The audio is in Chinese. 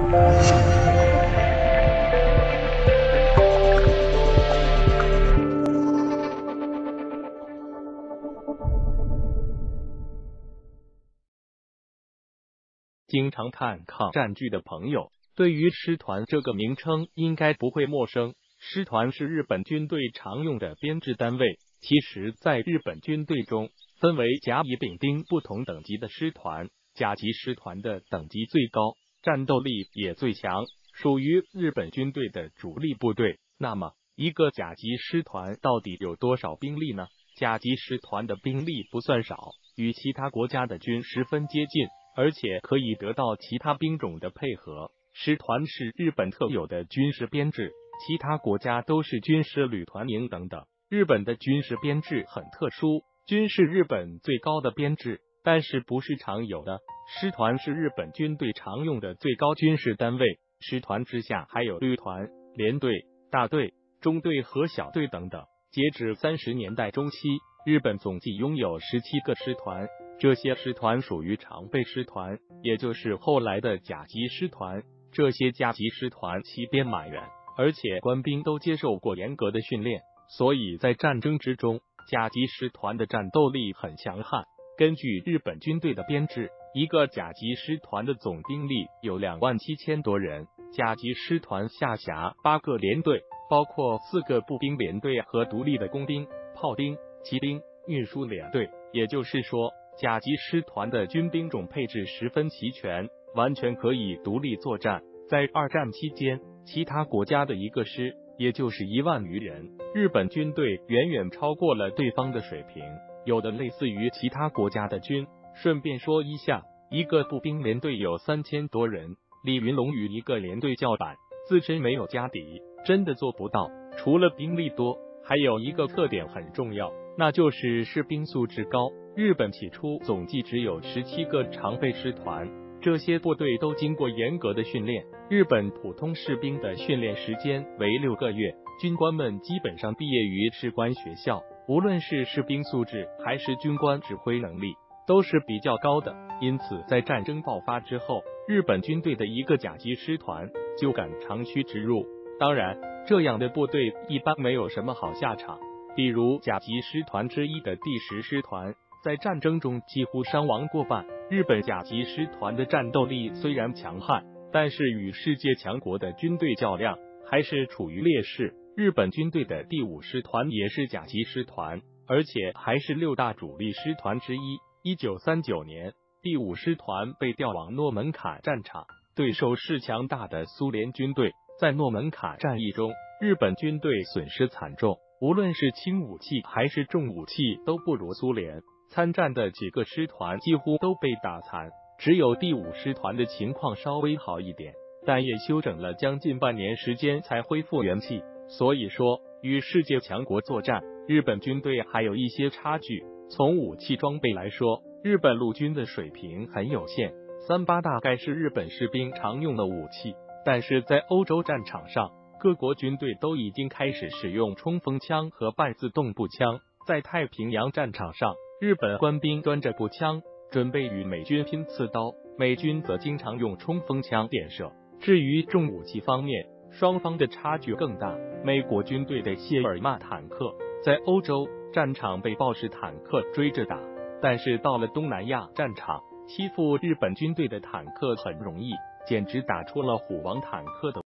经常看抗战剧的朋友，对于师团这个名称应该不会陌生。师团是日本军队常用的编制单位，其实在日本军队中分为甲乙丙丁不同等级的师团，甲级师团的等级最高，战斗力也最强，属于日本军队的主力部队。那么一个甲级师团到底有多少兵力呢？甲级师团的兵力不算少，与其他国家的军十分接近，而且可以得到其他兵种的配合。师团是日本特有的军事编制，其他国家都是军师旅团营等等。日本的军事编制很特殊，军是日本最高的编制，但是不是常有的。师团是日本军队常用的最高军事单位，师团之下还有旅团、连队、大队、中队和小队等等。截止30年代中期，日本总计拥有17个师团，这些师团属于常备师团，也就是后来的甲级师团。这些甲级师团其编满员，而且官兵都接受过严格的训练，所以在战争之中，甲级师团的战斗力很强悍。根据日本军队的编制，一个甲级师团的总兵力有27000多人，甲级师团下辖8个连队，包括4个步兵连队和独立的工兵、炮兵、骑兵、运输连队。也就是说，甲级师团的军兵种配置十分齐全，完全可以独立作战。在二战期间，其他国家的一个师，也就是1万余人，日本军队远远超过了对方的水平，有的类似于其他国家的军。顺便说一下，一个步兵连队有3000多人，李云龙与一个连队叫板，自身没有家底，真的做不到。除了兵力多，还有一个特点很重要，那就是士兵素质高。日本起初总计只有17个常备师团，这些部队都经过严格的训练。日本普通士兵的训练时间为6个月，军官们基本上毕业于士官学校，无论是士兵素质还是军官指挥能力都是比较高的。因此在战争爆发之后，日本军队的一个甲级师团就敢长驱直入。当然，这样的部队一般没有什么好下场，比如甲级师团之一的第10师团，在战争中几乎伤亡过半。日本甲级师团的战斗力虽然强悍，但是与世界强国的军队较量还是处于劣势。日本军队的第5师团也是甲级师团，而且还是6大主力师团之一。1939年，第5师团被调往诺门坎战场，对手是强大的苏联军队。在诺门坎战役中，日本军队损失惨重，无论是轻武器还是重武器都不如苏联。参战的几个师团几乎都被打残，只有第5师团的情况稍微好一点，但也休整了将近半年时间才恢复元气。所以说，与世界强国作战，日本军队还有一些差距。从武器装备来说，日本陆军的水平很有限，38大概是日本士兵常用的武器，但是在欧洲战场上，各国军队都已经开始使用冲锋枪和半自动步枪。在太平洋战场上，日本官兵端着步枪，准备与美军拼刺刀，美军则经常用冲锋枪电射。至于重武器方面，双方的差距更大。美国军队的谢尔曼坦克在欧洲战场被豹式坦克追着打，但是到了东南亚战场，欺负日本军队的坦克很容易，简直打出了虎王坦克的